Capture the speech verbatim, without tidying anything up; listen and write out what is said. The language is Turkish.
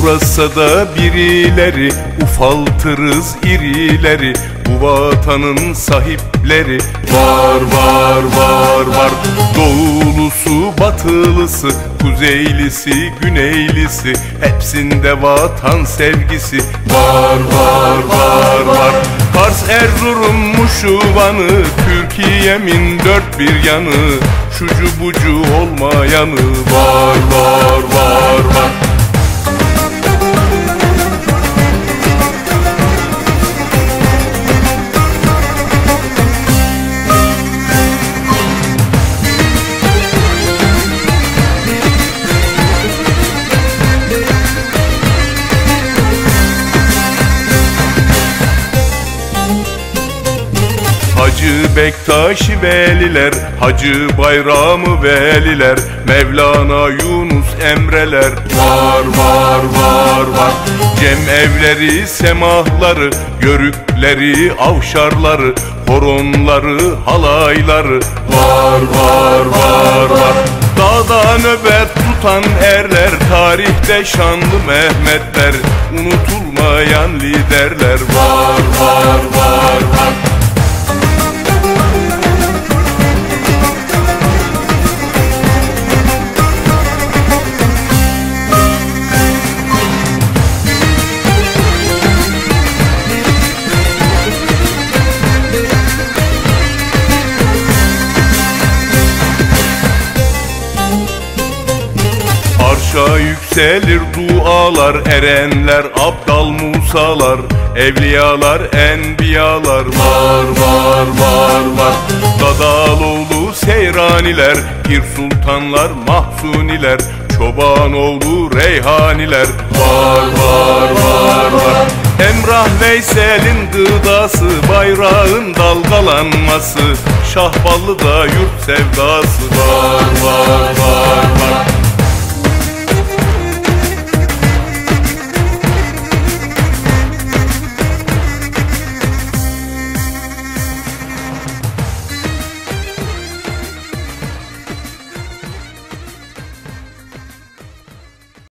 uğrasa da birileri, ufaltırız irileri. Bu vatanın sahipleri var var var var. Doğulusu batılısı, kuzeylisi güneylisi, hepsinde vatan sevgisi var var var var. Kars, Erzurum, Muşu, Van'ı, Türkiye'min dört bir yanı, şucu bucu olmayanı var var var var. Hacı Bektaşi veliler, Hacı Bayramı veliler, Mevlana Yunus Emreler var var var var. Cemevleri, semahları, yörükleri, avşarları, horonları, halayları var var var var. Dağda nöbet tutan erler, tarihte şanlı Mehmetler, unutulmayan liderler var var var var. Arşa yükselir dualar, erenler, abdal Musalar, evliyalar, enbiyalar var var var var. Dadaloğlu Seyraniler, Pir Sultanlar, Mahsuniler, Çobanoğlu Reyhaniler var var var var. Emrah Veysel'in gıdası, bayrağın dalgalanması, Şahballı'da yurt sevdası var var var var.